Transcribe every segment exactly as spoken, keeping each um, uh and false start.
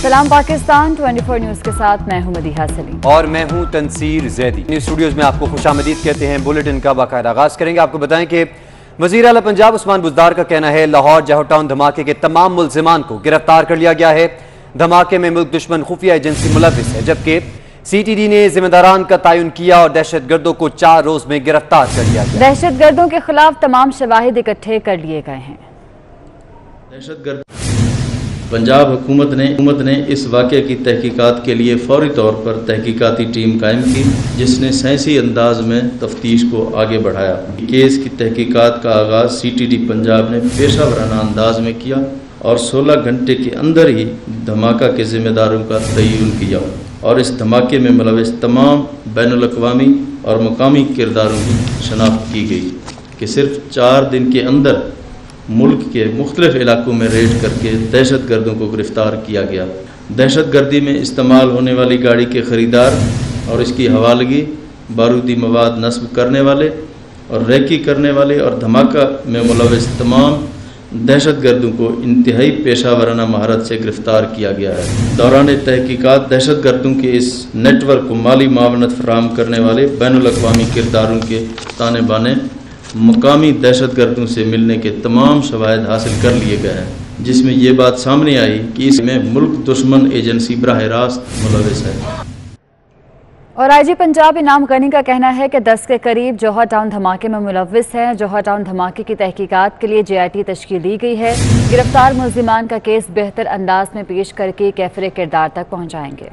सलाम पाकिस्तान चौबीस न्यूज के साथ मैं हूं मदीहा सलीम और मैं हूं तनसीर जैदी। न्यूज स्टूडियोज में आपको खुशामदीद कहते हैं। बुलेटिन का बाकायदा आगाज करेंगे। आपको बताएं कि वजीर आला पंजाब उस्मान बुज़दार का कहना है लाहौर जौहर टाउन धमाके के तमाम मुल्जिमान को गिरफ्तार कर लिया गया है। धमाके में मुल्क दुश्मन खुफिया एजेंसी मुलविस है, जबकि सी टी डी ने जिम्मेदारान का तयन किया और दहशत गर्दों को चार रोज में गिरफ्तार कर लिया गया। दहशत गर्दों के खिलाफ तमाम शवाहिद इकट्ठे कर लिए गए हैं। दहशत गर्द पंजाब हुकूमत ने हुकूमत ने इस वाक़े की तहकीकात के लिए फौरी तौर पर तहकीकाती टीम कायम की, जिसने साइंसी अंदाज में तफ्तीश को आगे बढ़ाया। केस की तहकीकात का आगाज़ सी टी डी पंजाब ने पेशा वराना अंदाज में किया और सोलह घंटे के अंदर ही धमाका के ज़िम्मेदारों का तयन किया और इस धमाके में मुलविस तमाम बैनुल अक़वामी और मुकामी किरदारों की शनाख्त की गई कि सिर्फ चार दिन के अंदर मुल्क के मुख्तलिफ इलाकों में रेड करके दहशत गर्दों को गिरफ्तार किया गया। दहशत गर्दी में इस्तेमाल होने वाली गाड़ी के ख़रीदार और इसकी हवालगी, बारूदी मवाद नस्ब करने वाले और रैकी करने वाले और धमाका में मुलविस तमाम दहशत गर्दों को इंतहाई पेशा वराना महारत से गिरफ्तार किया गया है। दौरान तहकीकात दहशत गर्दों के इस नेटवर्क को माली मावनत फराहम करने वाले बैनुल अक़वामी किरदारों के ताने बाने मुकामी दहशत गर्दों से मिलने के तमाम शवाहिद हासिल कर लिए गए हैं, जिसमें ये बात सामने आई कि इसमें मुल्क दुश्मन एजेंसी बराह रास्त मुलविस है। और आई जी पंजाब इनाम गनी का कहना है कि दस के करीब जौहर टाउन धमाके में मुलविस हैं। जौहर टाउन धमाके की तहकीकात के लिए जे आई टी तश्कील दी गई है। गिरफ्तार मुल्जिमान का केस बेहतर अंदाज में पेश करके कैफरे किरदार तक पहुँचाएंगे।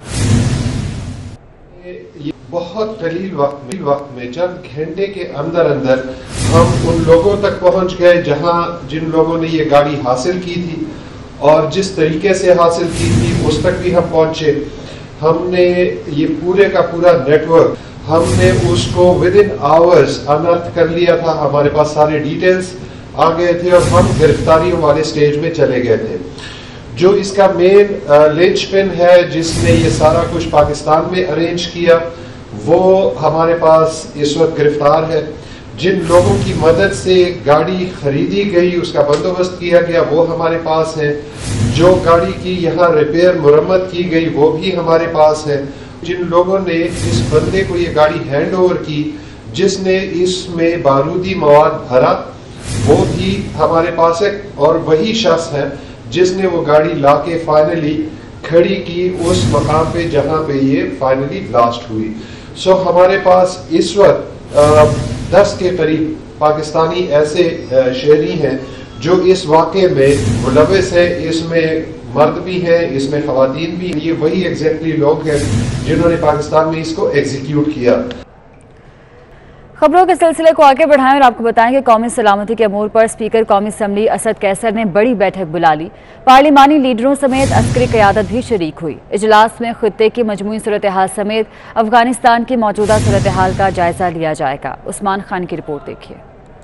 बहुत कलील वक्त में वक्त में चंद घंटे के अंदर अंदर हम उन लोगों तक पहुंच गए जहां जिन लोगों ने ये गाड़ी हासिल की थी और जिस तरीके से हासिल की थी उस तक भी हम पहुंचे। हमने ये पूरे का पूरा नेटवर्क हमने उसको विद इन आवर्स अनर्थ कर लिया था। हमारे पास सारे डिटेल्स आ गए थे और हम गिरफ्तारियों वाले स्टेज में चले गए थे। जो इसका मेन लिंचपिन है जिसने ये सारा कुछ पाकिस्तान में अरेंज किया, वो हमारे पास इस वक्त गिरफ्तार है। जिन लोगों की मदद से गाड़ी खरीदी गई, उसका बंदोबस्त किया गया, वो हमारे पास है। जो गाड़ी की यहाँ रिपेयर मुरम्मत की गई, वो भी हमारे पास है। जिन लोगों ने इस बंदे को ये गाड़ी हैंड ओवर की, जिसने इसमें बारूदी मवाद भरा, वो भी हमारे पास है। और वही शख्स है जिसने वो गाड़ी लाके फाइनली खड़ी की उस मकाम पे जहाँ पे ये फाइनली ब्लास्ट हुई। सो so, हमारे पास इस वक्त दस के करीब पाकिस्तानी ऐसे शहरी हैं जो इस वाक़े में मुलविस है। इसमें मर्द भी हैं, इसमें ख़वातीन भी। ये वही एग्जैक्टली लोग हैं जिन्होंने पाकिस्तान में इसको एग्जीक्यूट किया। खबरों के सिलसिले को आगे बढ़ाएं और आपको बताएं कि कौमी सलामती के अमूर पर स्पीकर कौमी असम्बली असद कैसर ने बड़ी बैठक बुला ली। पार्लिमानी लीडरों समेत अस्करी क़यादत भी शरीक हुई। इजलास में खित्ते की मजमूई सूरत हाल समेत अफगानिस्तान की मौजूदा सूरत हाल का जायजा लिया जाएगा। उस्मान खान की रिपोर्ट देखिए।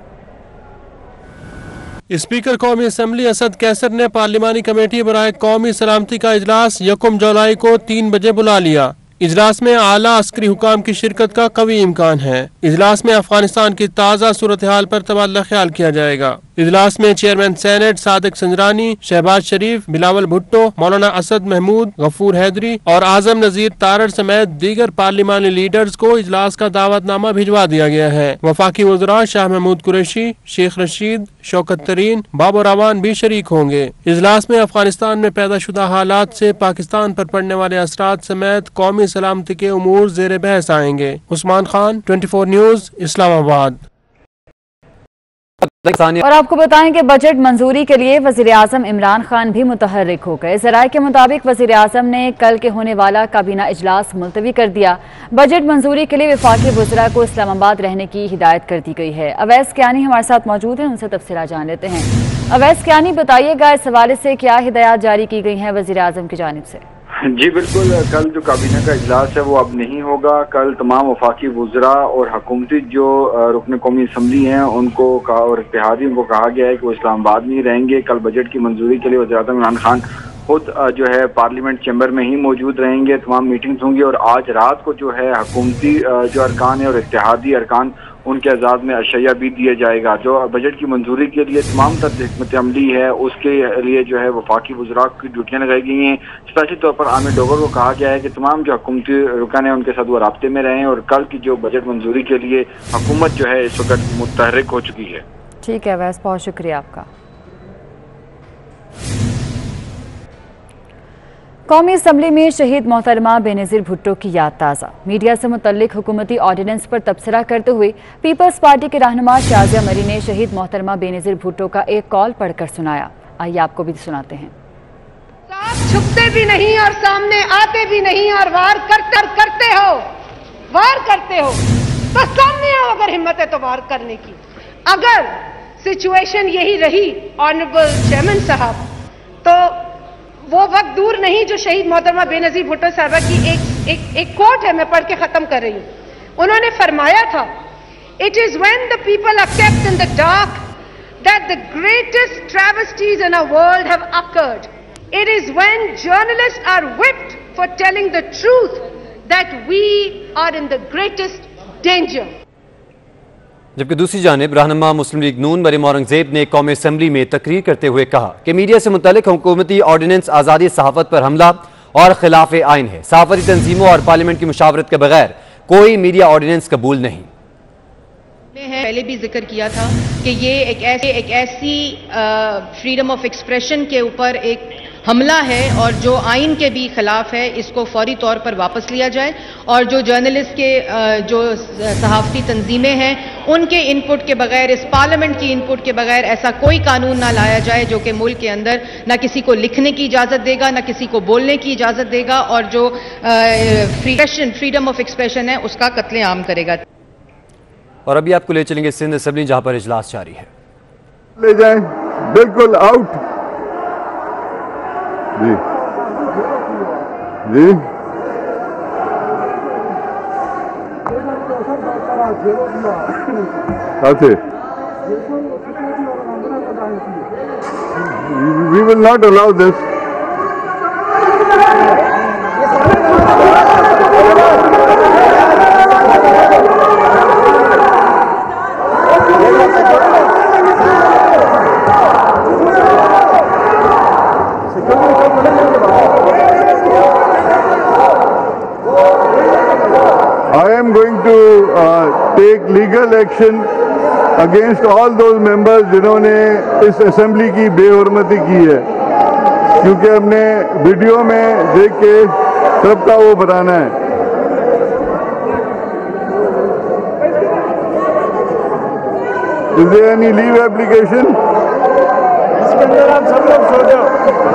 स्पीकर कौमी असम्बली असद कैसर ने पार्लिमानी कमेटी बराए कौमी सलामती का इजलास यकम जुलाई को तीन बजे बुला लिया। इजलास में आला अस्करी हुकाम की शिरकत का कवी इम्कान है। इजलास में अफगानिस्तान की ताज़ा सूरत हाल पर तबादला ख्याल किया जाएगा। इजलास में चेयरमैन सेनेट सादिक संजरानी, शहबाज शरीफ, बिलावल भुट्टो, मौलाना असद महमूद, गफूर हैदरी और आजम नजीर तारड़ समेत दीगर पार्लिमानी लीडर्स को इजलास का दावतनामा भिजवा दिया गया है। वफाकी वज़रा शाह महमूद कुरैशी, शेख रशीद, शौकत तरीन, बाबर अवान भी शरीक होंगे। इजलास में अफगानिस्तान में पैदा शुदा हालात से पाकिस्तान पर पड़ने वाले असरात समेत कौमी सलामती के उमूर ज़ेर बहस आएंगे। उस्मान खान, चौबीस न्यूज, इस्लामाबाद। और आपको बताएं कि बजट मंजूरी के लिए वजीर आजम इमरान खान भी मुतहर्रिक हो गए। ज़राए के मुताबिक वजीर आजम ने कल के होने वाला काबीना इजलास मुलतवी कर दिया। बजट मंजूरी के लिए वफाकी वज़रा को इस्लामाबाद रहने की हिदायत कर दी गई है। अवैस कियानी हमारे साथ मौजूद हैं, उनसे तफसीलात जान लेते हैं। अवैस कियानी, बताइएगा इस हवाले से क्या हिदायत जारी की गई हैं वजीर आजम की जानिब से? जी बिल्कुल, कल जो काबीना का इजलास है वो अब नहीं होगा। कल तमाम वफाकी वुज़रा और हुकूमती जो रुकन कौमी असम्बली हैं उनको कहा और इत्तेहादियों को कहा गया है कि वो इस्लामाबाद में ही रहेंगे। कल बजट की मंजूरी के लिए वज़ीर-ए-आज़म इमरान खान खुद जो है पार्लियामेंट चैम्बर में ही मौजूद रहेंगे। तमाम मीटिंग्स होंगी और आज रात को जो है हुकूमती जो अरकान है और इत्तेहादी अरकान उनके आज़ाद में अशैया भी दिया जाएगा। जो बजट की मंजूरी के लिए तमाम तर हिकमत अमली है उसके लिए जो है वफाकी वज़रा की ड्यूटियाँ लगाई गई हैं। स्पेशली तौर पर आमिर डोगर को कहा गया है कि तमाम जो हुकूमती रुकान हैं उनके साथ वो राब्ते में रहें और कल की जो बजट मंजूरी के लिए हुकूमत जो है इस वक्त मुतहर्रिक हो चुकी है। ठीक है वैस, बहुत शुक्रिया आपका। कौमी असम्बली में शहीद मोहतरमा बेनज़ीर भुट्टो की याद ताज़ा। मीडिया से मुतल्लिक हुकूमती ऑर्डिनेंस पर तबसरा करते हुए पीपल्स पार्टी के रहनुमा शाजिया मरी ने शहीद मोहतरमा बेनज़ीर भुट्टो का एक कॉल पढ़कर सुनाया। आइए आपको भी सुनाते हैं। आप छुपते भी नहीं और सामने आते भी नहीं और वार करते करते हो वार करते हो तो सामने आओ अगर हिम्मत है तो वार करने की। अगर सिचुएशन यही रही ऑनरेबल चेयरमैन साहब तो वो वक्त दूर नहीं जो शहीद मोहतरमा बेनज़ीर भुट्टो साहबा की एक एक एक कोट है, मैं पढ़ के खत्म कर रही हूं। उन्होंने फरमाया था, it is when the people are kept in the dark that the greatest travesties in our world have occurred. It is when journalists are whipped for telling the truth that we are in the greatest danger. जबकि दूसरी जानिब रहनुमा मुस्लिम लीग नून मरीम औरंगजेब ने कौमी assembly में तकरीर करते हुए कहा कि मीडिया से मुतल्लिक हुकूमती ऑर्डिनेंस आज़ादी सहाफत पर हमला और खिलाफ आइन है। सहाफती तंजीमों और पार्लियामेंट की मुशावरत के बगैर कोई मीडिया ऑर्डिनेंस कबूल नहीं। पहले भी जिक्र किया था कि ये एक ऐसे एक ऐसी फ्रीडम ऑफ एक्सप्रेशन के ऊपर एक हमला है और जो आइन के भी खिलाफ है, इसको फौरी तौर पर वापस लिया जाए और जो जर्नलिस्ट के जो सहाफ़ती तंजीमें हैं उनके इनपुट के बगैर, इस पार्लियामेंट की इनपुट के बगैर ऐसा कोई कानून ना लाया जाए जो कि मुल्क के अंदर ना किसी को लिखने की इजाज़त देगा ना किसी को बोलने की इजाज़त देगा और जो फ्रीडम फ्रीडम ऑफ एक्सप्रेशन है उसका कत्लेआम करेगा। और अभी आपको ले चलेंगे सिंध असम्बली जहां पर इजलास जारी है। ले जाएं, बिल्कुल आउट जी जी okay. We will not allow this. I am going to uh, take legal action against all those members जिन्होंने इस असेंबली की बेहुरमती की है, क्योंकि हमने वीडियो में देख के सबका वो बताना है। Is there any leave application? इसके अंदर आप सब लोग सो जाओ।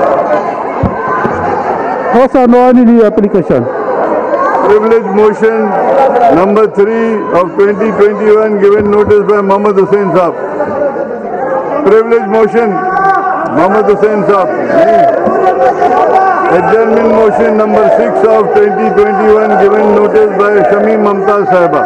No sir, no any leave application. Privilege motion number three of twenty twenty-one given notice by Mohammad Hussain Saab. Privilege motion Mohammad Hussain Saab. Adjournment motion number six of twenty twenty-one given notice by Shamim Mumtaz Sahiba.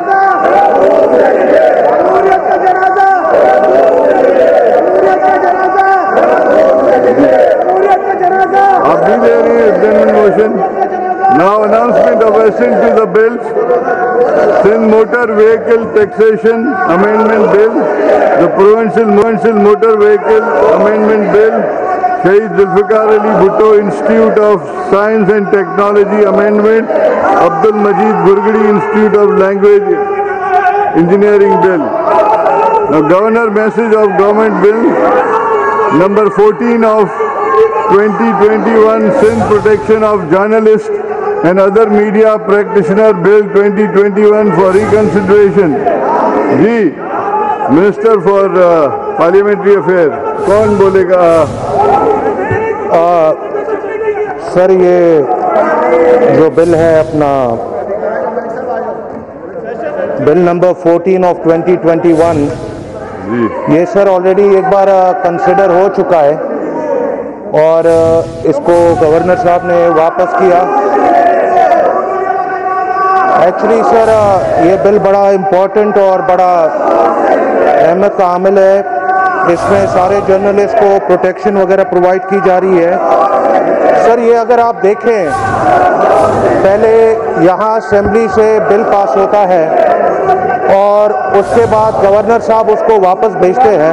आप भी दे रही हैं adjournment motion. Now announcement of assent to the bills. Sindh Motor Vehicle Taxation Amendment Bill, the Provincial, Provincial Motor Vehicle Amendment Bill, Shaheed Zulfikar Ali Bhutto Institute of Science and Technology Amendment, Abdul Majid Gurgadi Institute of Language Engineering Bill. Now Governor message of Government Bill number fourteen of twenty twenty-one, Sindh Protection of Journalists and Other Media Practitioner Bill twenty twenty-one for reconsideration. Ji, Minister for uh, Parliamentary Affairs, कौन बोलेगा? आ, sir ये जो bill है अपना bill number fourteen of twenty twenty one, ये sir already एक बार consider हो चुका है और इसको गवर्नर साहब ने वापस किया। एक्चुअली सर ये बिल बड़ा इम्पोर्टेंट और बड़ा अहमियत का हामिल है। इसमें सारे जर्नलिस्ट को प्रोटेक्शन वगैरह प्रोवाइड की जा रही है। सर ये अगर आप देखें, पहले यहाँ असेंबली से बिल पास होता है और उसके बाद गवर्नर साहब उसको वापस भेजते हैं।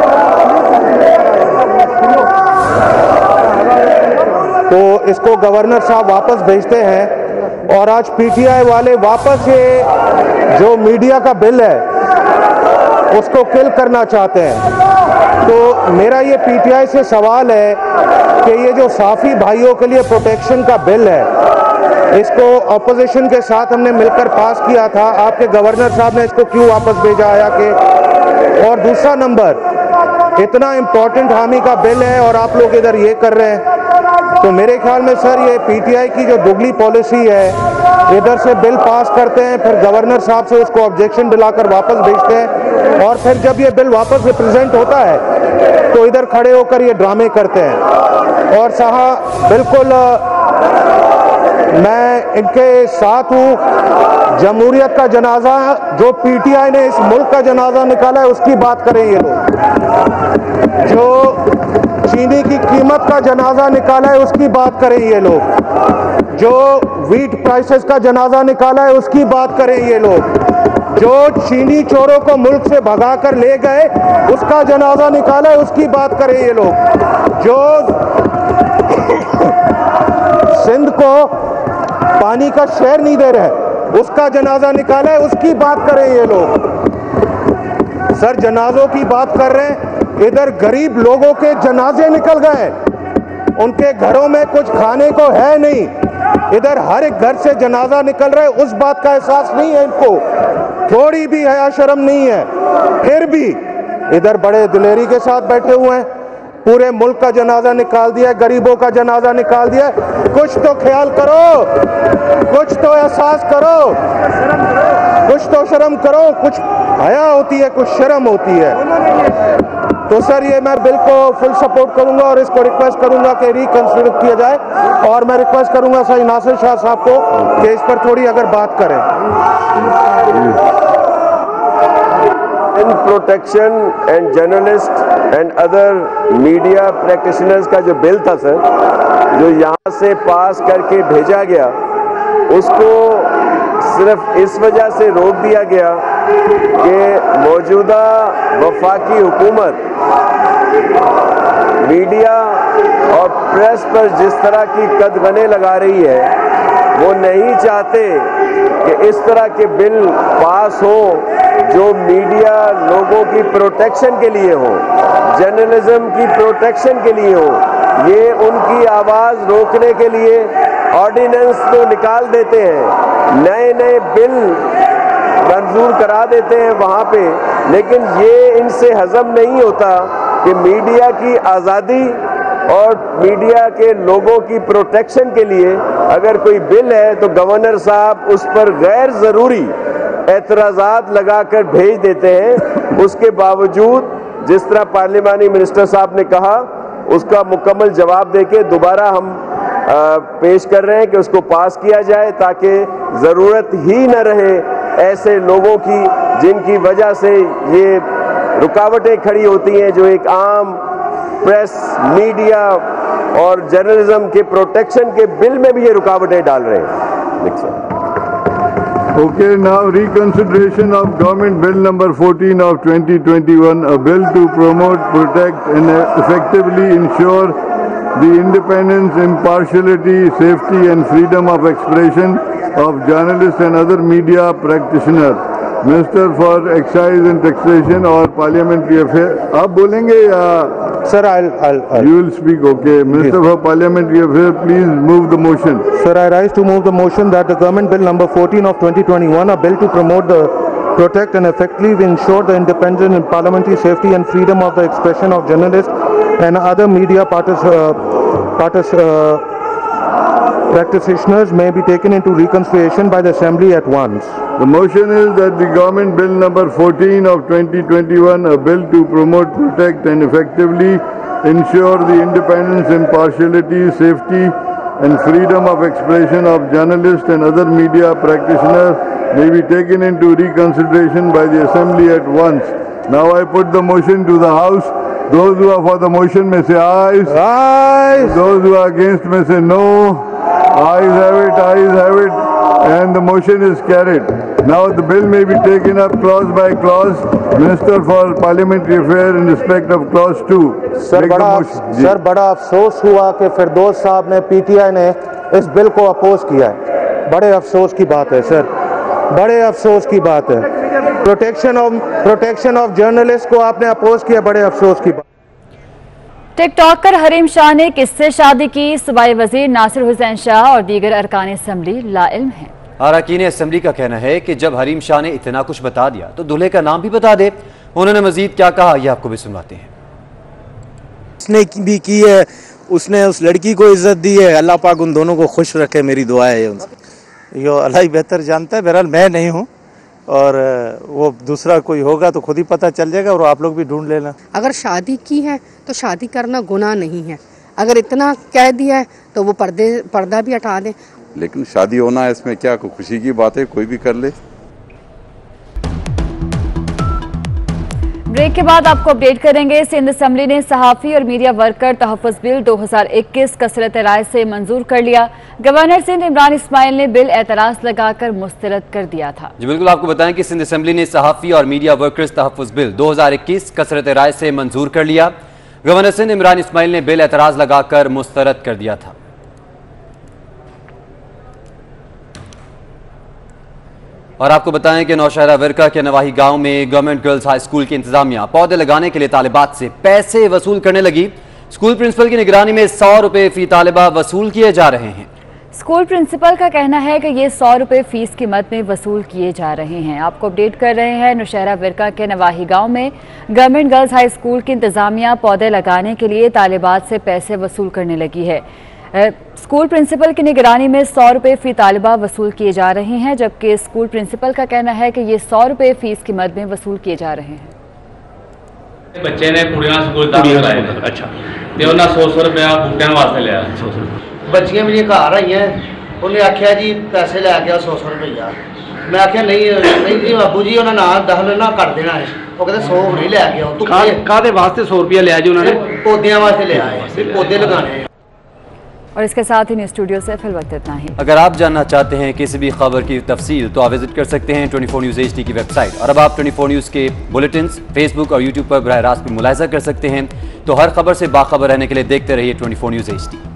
तो इसको गवर्नर साहब वापस भेजते हैं और आज पीटीआई वाले वापस ये जो मीडिया का बिल है उसको किल करना चाहते हैं। तो मेरा ये पीटीआई से सवाल है कि ये जो साफी भाइयों के लिए प्रोटेक्शन का बिल है, इसको ऑपोजिशन के साथ हमने मिलकर पास किया था, आपके गवर्नर साहब ने इसको क्यों वापस भेजा आया के? और दूसरा नंबर, इतना इम्पोर्टेंट हामी का बिल है और आप लोग इधर ये कर रहे हैं। तो मेरे ख्याल में सर ये पीटीआई की जो दुगली पॉलिसी है, इधर से बिल पास करते हैं, फिर गवर्नर साहब से उसको ऑब्जेक्शन दिलाकर वापस भेजते हैं और फिर जब ये बिल वापस रिप्रेजेंट होता है तो इधर खड़े होकर ये ड्रामे करते हैं। और साहब बिल्कुल मैं इनके साथ हूँ। जमहूरियत का जनाजा जो पीटीआई ने इस मुल्क का जनाजा निकाला है उसकी बात करें ये लोग, जो चीनी की कीमत का जनाजा निकाला है उसकी बात करें ये लोग, जो वीट प्राइसेस का जनाजा निकाला है उसकी बात करें ये लोग, जो चीनी चोरों को मुल्क से भगाकर ले गए उसका जनाजा निकाला है उसकी बात करें ये लोग, जो सिंध को पानी का शेयर नहीं दे रहे उसका जनाजा निकाला है उसकी बात करें ये लोग। सर जनाजों की बात कर रहे हैं, इधर गरीब लोगों के जनाजे निकल गए, उनके घरों में कुछ खाने को है नहीं, इधर हर एक घर से जनाजा निकल रहा है, उस बात का एहसास नहीं है इनको, थोड़ी भी हया शर्म नहीं है। फिर भी इधर बड़े दिलेरी के साथ बैठे हुए हैं, पूरे मुल्क का जनाजा निकाल दिया, गरीबों का जनाजा निकाल दिया। कुछ तो ख्याल करो, कुछ तो एहसास करो, कुछ तो शर्म करो, कुछ हया होती है, कुछ शर्म होती है। तो सर ये मैं बिल को फुल सपोर्ट करूंगा और इसको रिक्वेस्ट करूंगा कि रिकंसिडर किया जाए और मैं रिक्वेस्ट करूंगा सर नासिर शाह साहब को कि इस पर थोड़ी अगर बात करें। In protection and journalist and other media practitioners का जो बिल था सर, जो यहाँ से पास करके भेजा गया, उसको सिर्फ इस वजह से रोक दिया गया कि मौजूदा वफाकी हुकूमत मीडिया और प्रेस पर जिस तरह की कदगने लगा रही है, वो नहीं चाहते कि इस तरह के बिल पास हो जो मीडिया लोगों की प्रोटेक्शन के लिए हो, जर्नलिज्म की प्रोटेक्शन के लिए हो। ये उनकी आवाज़ रोकने के लिए ऑर्डिनेंस तो निकाल देते हैं, नए नए बिल मंजूर करा देते हैं वहाँ पे, लेकिन ये इनसे हजम नहीं होता कि मीडिया की आज़ादी और मीडिया के लोगों की प्रोटेक्शन के लिए अगर कोई बिल है तो गवर्नर साहब उस पर गैर ज़रूरी एतराज़ात लगाकर भेज देते हैं। उसके बावजूद जिस तरह पार्लिमानी मिनिस्टर साहब ने कहा, उसका मुकम्मल जवाब देके दोबारा हम आ, पेश कर रहे हैं कि उसको पास किया जाए ताकि ज़रूरत ही न रहे ऐसे लोगों की जिनकी वजह से ये रुकावटें खड़ी होती हैं, जो एक आम प्रेस, मीडिया और जर्नलिज्म के प्रोटेक्शन के बिल में भी ये रुकावटें डाल रहे हैं। Okay, now reconsideration of Government Bill number fourteen of twenty twenty-one, a bill to promote, protect and effectively ensure the independence, impartiality, safety and freedom of expression of journalists and other media practitioners. Minister for Excise and Taxation or Parliamentary Affairs. आप बोलेंगे या? Sir, I'll, I'll, I'll. You will speak, okay. Minister yes. for Parliamentary Affairs, please move the motion. Sir, I rise to move the motion that the Government Bill number fourteen of twenty twenty-one, a bill to promote the, protect and effectively ensure the independence and parliamentary safety and freedom of the expression of journalists and other media partic uh, partic uh, practitioners may be taken into reconsideration by the Assembly at once. The motion is that the Government Bill number fourteen of twenty twenty-one, a bill to promote, protect and effectively ensure the independence, impartiality, safety and freedom of expression of journalists and other media practitioners may be taken into reconsideration by the Assembly at once. Now I put the motion to the House. Those who are for the motion may say ayes. Ayes. Those who are against may say no. Ayes have it, ayes have it, and the motion is carried. Now the bill may be taken up clause by clause. Minister for Parliamentary Affairs in respect of clause two. Sir बड़ा sir बड़ा अफसोस हुआ कि फिरदौस साहब ने PTI ने इस bill को अपोज किया है। बड़े अफसोस की बात है सर, बड़े अफसोस की बात है। Protection of protection of journalist को आपने अपोज किया, बड़े अफसोस की बात। टिकटॉकर हरीम शाह ने किससे शादी की? सूबाई वजीर नासिर हुसैन शाह और दीगर अरकान असम्बली लाइल्म हैं। अरकान असम्बली का कहना है कि जब हरीम शाह ने इतना कुछ बता दिया तो दूल्हे का नाम भी बता दे। उन्होंने मजीद क्या कहा, यह आपको भी सुनाते हैं। उसने भी की है, उसने उस लड़की को इज्जत दी है। अल्लाह पाक उन दोनों को खुश रखे, मेरी दुआ है उनसे। यो अल्लाह ही बेहतर जानता है, बहरहाल मैं नहीं हूँ, और वो दूसरा कोई होगा तो खुद ही पता चल जाएगा, और आप लोग भी ढूंढ लेना। अगर शादी की है तो शादी करना गुनाह नहीं है। अगर इतना कह दिया है तो वो पर्दे पर्दा भी हटा दें। लेकिन शादी होना है, इसमें क्या कोई खुशी की बात है, कोई भी कर ले। ब्रेक के बाद आपको अपडेट करेंगे। सिंध असम्बली ने सहाफ़ी और मीडिया वर्कर तहफ़्फ़ुज़ बिल दो हज़ार इक्कीस कसरत राय से मंजूर कर लिया। गवर्नर सिंध इमरान इस्माइल ने बिल एतराज़ लगाकर मुस्तरद कर दिया था। जी बिल्कुल, आपको बताएं कि सिंध असम्बली ने सहाफ़ी और मीडिया वर्कर्स तहफ़्फ़ुज़ बिल दो हज़ार इक्कीस कसरत राय से मंजूर कर लिया। गवर्नर सिंध इमरान इस्माइल ने बिल एतराज़ लगाकर मुस्तरद कर दिया था। और आपको बताएं कि नौशहरा विरका के नवाही गांव में गवर्नमेंट गर्ल्स हाई स्कूल की इंतजामिया पौधे लगाने के लिए तालिबात से पैसे वसूल करने लगी। स्कूल प्रिंसिपल की निगरानी में सौ रुपए फी तालिबा वसूल किए जा रहे हैं। स्कूल प्रिंसिपल का कहना है कि ये सौ रुपए फीस की मद में वसूल किए जा रहे हैं। आपको अपडेट कर रहे हैं, नौशहरा विरका के नवाही गांव में गवर्नमेंट गर्ल्स हाई स्कूल की इंतजामिया पौधे लगाने के लिए तालिबात से पैसे वसूल करने लगी है। स्कूल प्रिंसिपल की निगरानी में सौ रुपए फी तालिबा वसूल किए जा रहे हैं, जबकि स्कूल प्रिंसिपल का कहना है कि ये सौ रुपए फीस की मद में वसूल किए जा रहे हैं। बच्चे ने कुड़ियां स्कूल दाखिल कराए थे। अच्छा, ते उन्हें सौ सौ रुपया बूटियां वास्ते लिया। बच्चियां मेरी घर आई हैं, उन्हें आख्या जी पैसे लै गया सौ सौ रुपया। मैं आख्या नहीं नहीं जी बाबू जी, उन्हें ना दखल ना कर देना है। वो कहते सौ नहीं लै गया। काहदे वास्ते सौ रुपया लिया जी उन्होंने? पौधियां वास्ते लिया है, पौधे लगाने। और इसके साथ ही न्यूज़ स्टूडियो से फिल वक्त इतना ही। अगर आप जानना चाहते हैं किसी भी खबर की तफसील तो आप विजिट कर सकते हैं twenty four news H D की वेबसाइट। और अब आप ट्वेंटी फोर न्यूज़ के बुलेटिन्स फेसबुक और यूट्यूब पर बराह रास्त भी मुलाहिजा कर सकते हैं। तो हर खबर से बाखबर रहने के लिए देखते रहिए twenty four news H D.